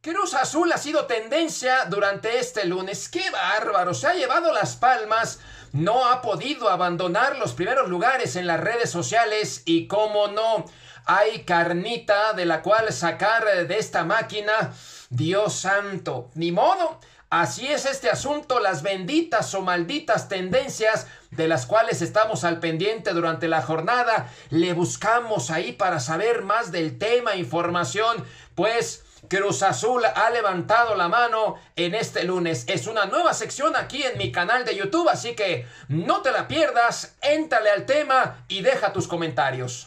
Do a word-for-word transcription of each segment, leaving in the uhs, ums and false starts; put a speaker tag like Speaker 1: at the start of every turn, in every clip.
Speaker 1: Cruz Azul ha sido tendencia durante este lunes. ¡Qué bárbaro! Se ha llevado las palmas. No ha podido abandonar los primeros lugares en las redes sociales. Y cómo no, hay carnita de la cual sacar de esta máquina. Dios santo, ni modo. Así es este asunto, las benditas o malditas tendencias de las cuales estamos al pendiente durante la jornada. Le buscamos ahí para saber más del tema, información, pues Cruz Azul ha levantado la mano en este lunes. Es una nueva sección aquí en mi canal de YouTube, así que no te la pierdas, éntrale al tema y deja tus comentarios.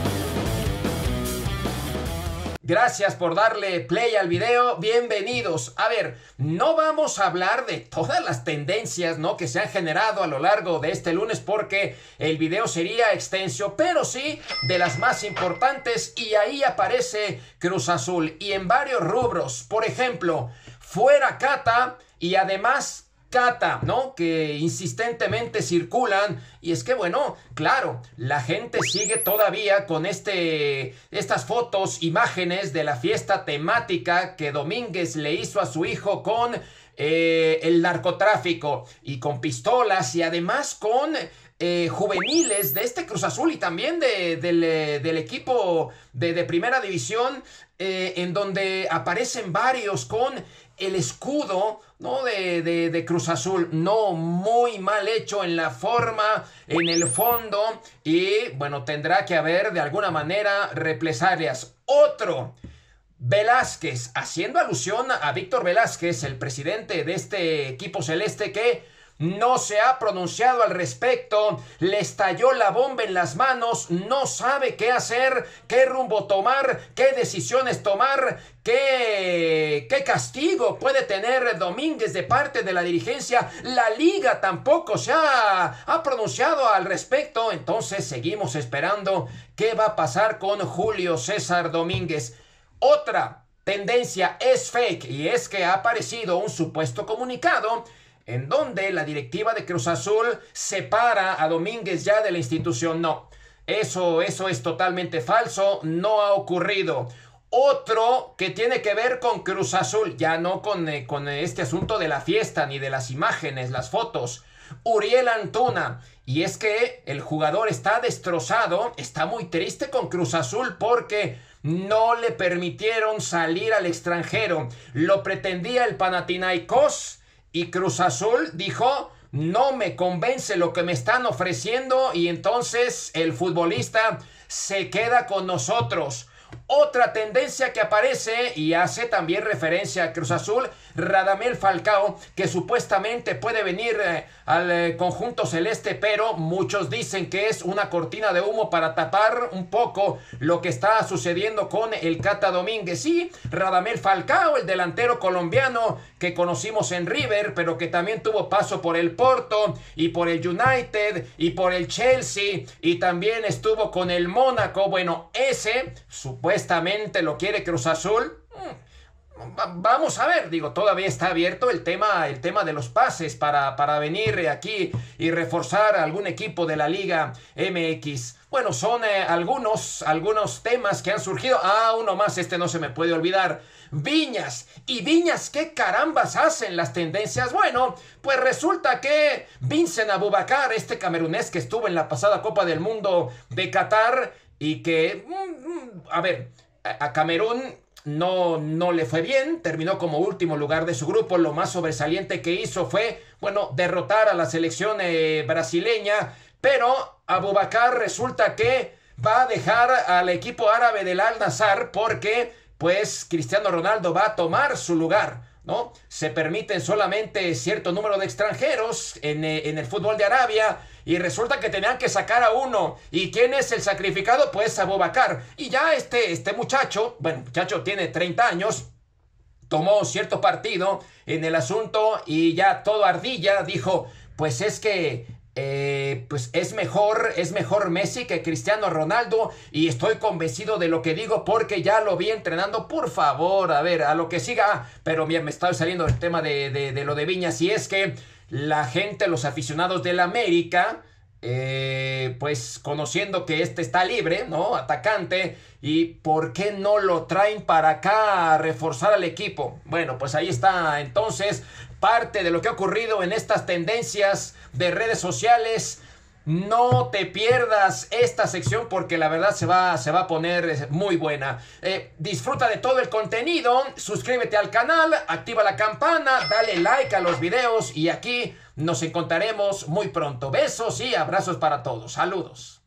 Speaker 1: Gracias por darle play al video, bienvenidos. A ver, no vamos a hablar de todas las tendencias, ¿no?, que se han generado a lo largo de este lunes porque el video sería extenso, pero sí de las más importantes, y ahí aparece Cruz Azul y en varios rubros. Por ejemplo, fuera Cata y además Cata, ¿no?, que insistentemente circulan. Y es que, bueno, claro, la gente sigue todavía con este, estas fotos, imágenes de la fiesta temática que Domínguez le hizo a su hijo con eh, el narcotráfico y con pistolas y además con eh, juveniles de este Cruz Azul y también de, del, del equipo de, de primera división, eh, en donde aparecen varios con el escudo, ¿no?, de, de, de Cruz Azul. No, muy mal hecho en la forma, en el fondo, y bueno, tendrá que haber de alguna manera represalias. Otro, Velázquez, haciendo alusión a Víctor Velázquez, el presidente de este equipo celeste, que no se ha pronunciado al respecto, le estalló la bomba en las manos, no sabe qué hacer, qué rumbo tomar, qué decisiones tomar, qué, qué castigo puede tener Domínguez de parte de la dirigencia. La liga tampoco se ha, ha pronunciado al respecto, entonces seguimos esperando qué va a pasar con Julio César Domínguez. Otra tendencia es fake, y es que ha aparecido un supuesto comunicado en donde la directiva de Cruz Azul separa a Domínguez ya de la institución. No, eso, eso es totalmente falso, no ha ocurrido. Otro que tiene que ver con Cruz Azul, ya no con, eh, con este asunto de la fiesta ni de las imágenes, las fotos. Uriel Antuna, y es que el jugador está destrozado, está muy triste con Cruz Azul porque no le permitieron salir al extranjero. Lo pretendía el Panathinaikos y Cruz Azul dijo: no me convence lo que me están ofreciendo, y entonces el futbolista se queda con nosotros. Otra tendencia que aparece y hace también referencia a Cruz Azul, Radamel Falcao, que supuestamente puede venir eh, al eh, conjunto celeste, pero muchos dicen que es una cortina de humo para tapar un poco lo que está sucediendo con el Cata Domínguez. Sí, Radamel Falcao, el delantero colombiano que conocimos en River, pero que también tuvo paso por el Porto y por el United y por el Chelsea, y también estuvo con el Mónaco. Bueno, ese supuestamente lo quiere Cruz Azul. Vamos a ver, digo, todavía está abierto el tema, el tema de los pases para, para venir aquí y reforzar algún equipo de la Liga M X. Bueno, son eh, algunos, algunos temas que han surgido. Ah, uno más, este no se me puede olvidar. Viñas. ¿Y Viñas qué carambas hacen las tendencias? Bueno, pues resulta que Vincent Aboubakar, este camerunés que estuvo en la pasada Copa del Mundo de Qatar y que, a ver, a Camerún no, no le fue bien, terminó como último lugar de su grupo. Lo más sobresaliente que hizo fue, bueno, derrotar a la selección eh, brasileña, pero Aboubakar resulta que va a dejar al equipo árabe del Al-Nassr porque, pues, Cristiano Ronaldo va a tomar su lugar, ¿no? Se permiten solamente cierto número de extranjeros en, eh, en el fútbol de Arabia, y resulta que tenían que sacar a uno. ¿Y quién es el sacrificado? Pues Aboubakar. Y ya este, este muchacho, bueno, muchacho tiene treinta años, tomó cierto partido en el asunto y ya todo ardilla dijo: pues es que Eh, pues es mejor, es mejor Messi que Cristiano Ronaldo, y estoy convencido de lo que digo porque ya lo vi entrenando. Por favor, a ver, a lo que siga. Pero bien, me está saliendo el tema de, de, de lo de Viñas, y es que la gente, los aficionados del América, Eh, pues conociendo que este está libre, ¿no? Atacante. ¿Y por qué no lo traen para acá a reforzar al equipo? Bueno, pues ahí está entonces parte de lo que ha ocurrido en estas tendencias de redes sociales. No te pierdas esta sección porque la verdad se va, se va a poner muy buena. Eh, disfruta de todo el contenido, suscríbete al canal, activa la campana, dale like a los videos y aquí nos encontraremos muy pronto. Besos y abrazos para todos. Saludos.